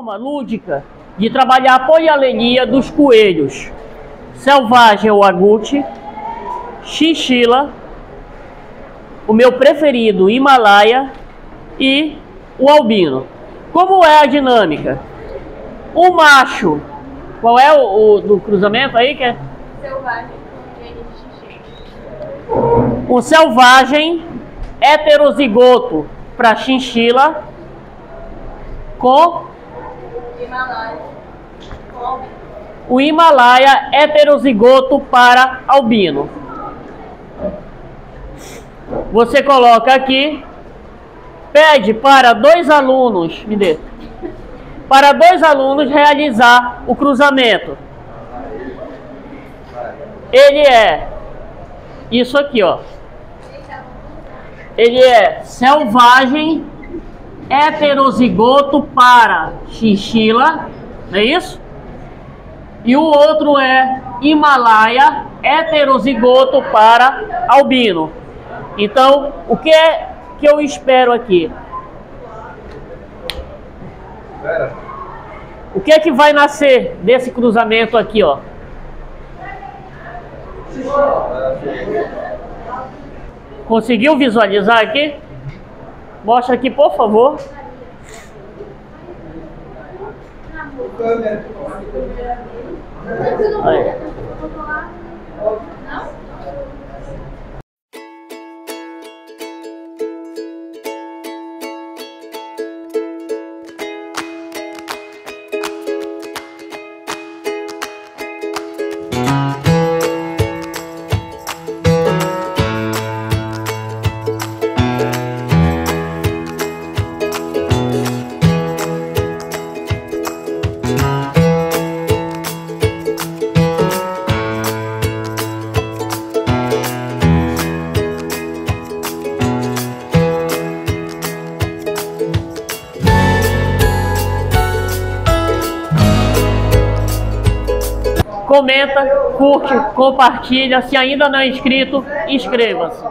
forma lúdica de trabalhar a polialenia dos coelhos selvagem ou agute, chinchila, o meu preferido Himalaia e o albino. Como é a dinâmica? O macho, qual é o do cruzamento aí que é? Selvagem com gene de chinchila. O selvagem heterozigoto para chinchila com Himalaia com albino. o Himalaia heterozigoto para albino. Você coloca aqui, pede para dois alunos, me dê, para dois alunos realizar o cruzamento. Ele é isso aqui, ó. Ele é selvagem heterozigoto para chinchila, não é isso? E o outro é Himalaia heterozigoto para albino. Então, o que é que eu espero aqui? O que é que vai nascer desse cruzamento aqui, ó? Conseguiu visualizar aqui? Mostra aqui, por favor. Aí. Comenta, curte, compartilha. Se ainda não é inscrito, inscreva-se.